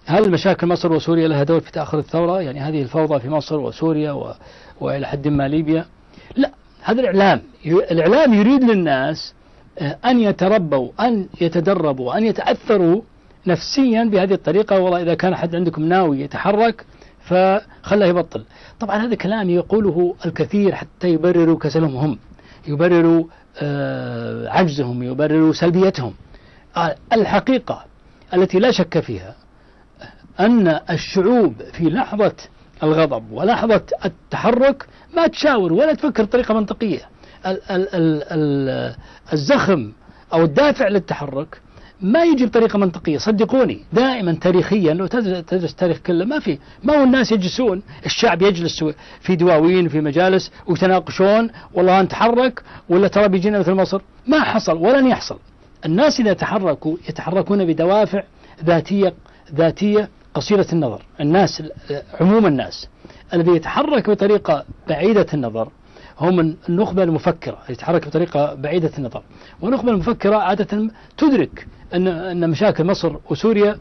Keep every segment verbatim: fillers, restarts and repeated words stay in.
هل مشاكل مصر وسوريا لها دور في تأخر الثورة؟ يعني هذه الفوضى في مصر وسوريا و... وإلى حد ما ليبيا؟ لا، هذا الإعلام الإعلام يريد للناس أن يتربوا، أن يتدربوا، أن يتأثروا نفسيا بهذه الطريقة. والله إذا كان حد عندكم ناوي يتحرك فخله يبطل. طبعا هذا كلام يقوله الكثير حتى يبرروا كسلهم هم، يبرروا آه عجزهم، يبرروا سلبيتهم. آه الحقيقة التي لا شك فيها أن الشعوب في لحظة الغضب ولحظة التحرك ما تشاور ولا تفكر بطريقة منطقية. ال ال ال ال الزخم أو الدافع للتحرك ما يجي بطريقة منطقية. صدقوني دائما تاريخيا لو تدرس التاريخ كله ما في ما هو الناس يجلسون، الشعب يجلس في دواوين في مجالس ويتناقشون والله نتحرك ولا ترى بيجينا مثل مصر. ما حصل ولن يحصل. الناس إذا تحركوا يتحركون بدوافع ذاتية ذاتية قصيرة النظر. الناس عموم الناس الذي يتحرك بطريقة بعيدة النظر هم النخبة المفكرة، يتحرك بطريقة بعيدة النظر. والنخبة المفكرة عادة تدرك أن أن مشاكل مصر وسوريا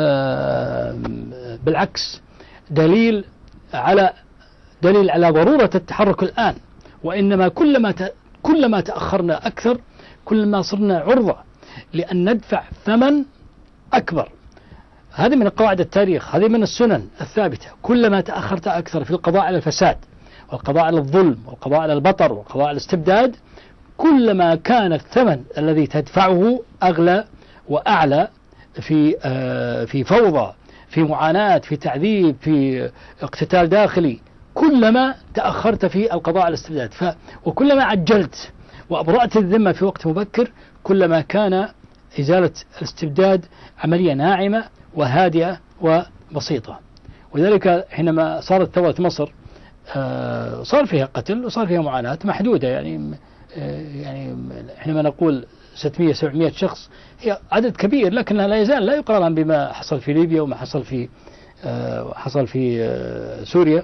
بالعكس دليل على دليل على ضرورة التحرك الآن. وإنما كلما كلما تأخرنا أكثر كلما صرنا عرضة لأن ندفع ثمن أكبر. هذه من قواعد التاريخ، هذه من السنن الثابتة. كلما تأخرت أكثر في القضاء على الفساد والقضاء على الظلم والقضاء على البطر والقضاء على الاستبداد كلما كان الثمن الذي تدفعه أغلى وأعلى في في فوضى، في معاناة، في تعذيب، في اقتتال داخلي. كلما تأخرت في القضاء على الاستبداد ف وكلما عجلت وأبرأت الذمة في وقت مبكر كلما كان إزالة الاستبداد عملية ناعمة وهادئة وبسيطة. ولذلك حينما صارت ثورة مصر صار فيها قتل وصار فيها معاناة محدودة. يعني يعني حينما نقول ستمئة سبعمئة شخص هي عدد كبير، لكنها لا يزال لا يقارن بما حصل في ليبيا وما حصل في حصل في سوريا.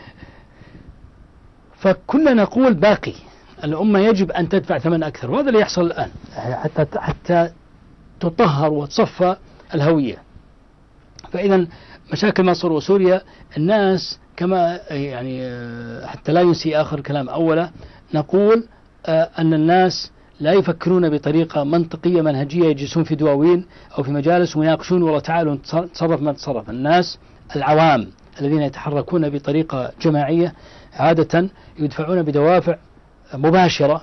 فكنا نقول باقي الأمة يجب أن تدفع ثمن أكثر، وهذا اللي يحصل الآن حتى حتى تطهر وتصفى الهوية. فإذا مشاكل مصر وسوريا الناس كما يعني حتى لا ينسي آخر كلام أوله نقول أن الناس لا يفكرون بطريقة منطقية منهجية، يجلسون في دواوين أو في مجالس ويناقشون والله تعالوا نتصرف ما نتصرف. الناس العوام الذين يتحركون بطريقة جماعية عادة يدفعون بدوافع مباشرة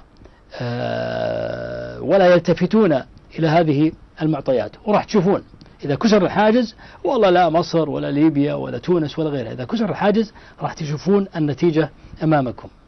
ولا يلتفتون إلى هذه المعطيات. وراح تشوفون إذا كسر الحاجز والله لا مصر ولا ليبيا ولا تونس ولا غيرها، إذا كسر الحاجز راح تشوفون النتيجة أمامكم.